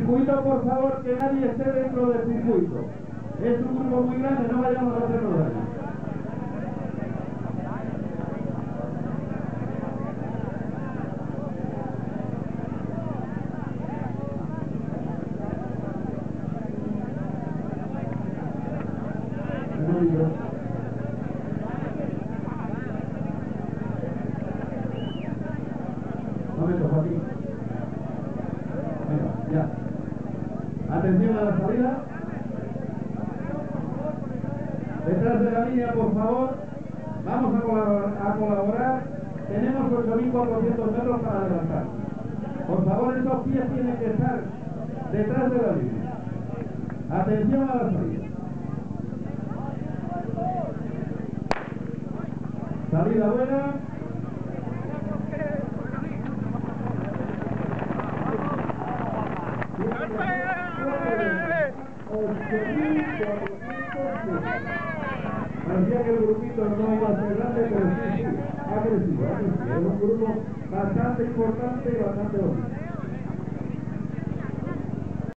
circuito, por favor, que nadie esté dentro del circuito. Es un grupo muy grande, no vayamos a hacernos daño. Momento, Joaquín. Venga, ya. Atención a la salida. Detrás de la línea, por favor. Vamos a colaborar. Tenemos 8.400 metros para adelantar. Por favor, esos pies tienen que estar detrás de la línea. Atención a la salida. Salida buena. Parecía que el grupito no iba a ser grande, pero sí, ha crecido. Es un grupo bastante importante y bastante bonito.